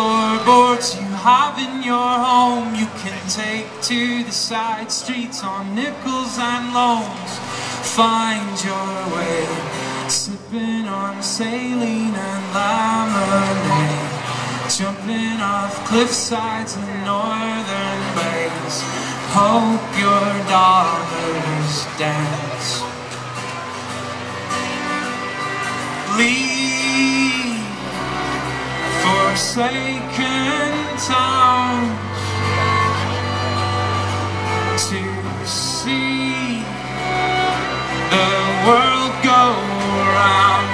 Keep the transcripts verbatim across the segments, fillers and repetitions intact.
floorboards you have in your home, you can take to the side streets on nickels and loans. Find your way, sipping on saline and lemonade, jumping off cliff sides in northern bays. Hope your dollars dance. Leave forsaken towns to see the world go round.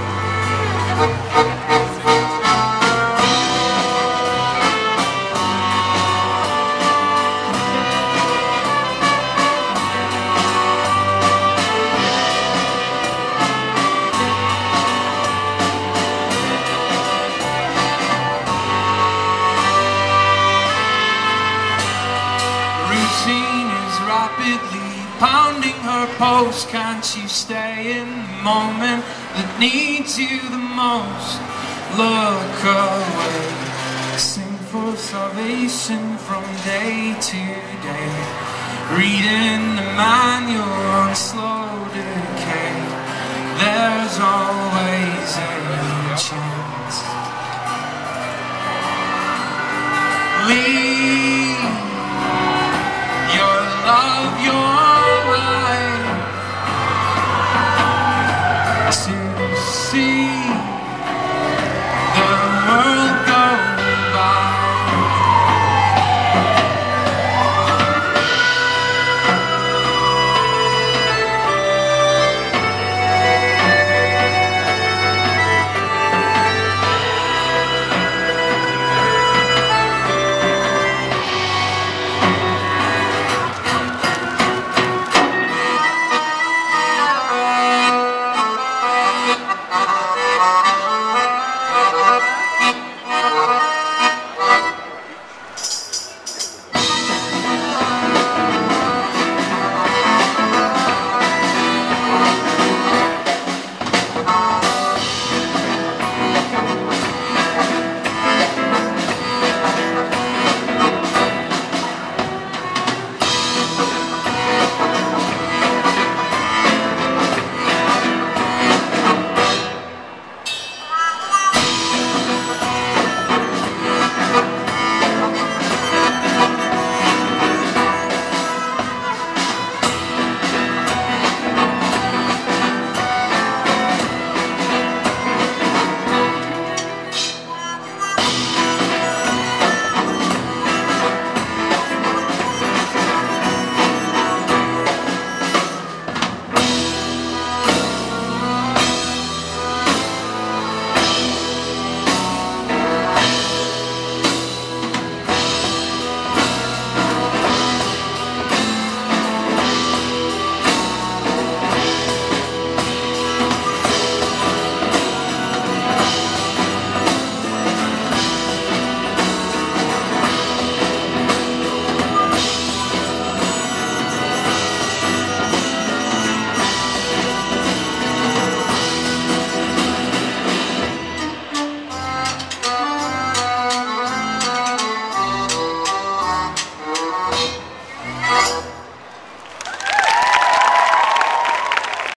Routine is rapidly pounding her post. Can't you stay in the moment that needs you the most? Look away, sing for salvation from day to day, reading the manual on slow decay. There's always a chance. Leave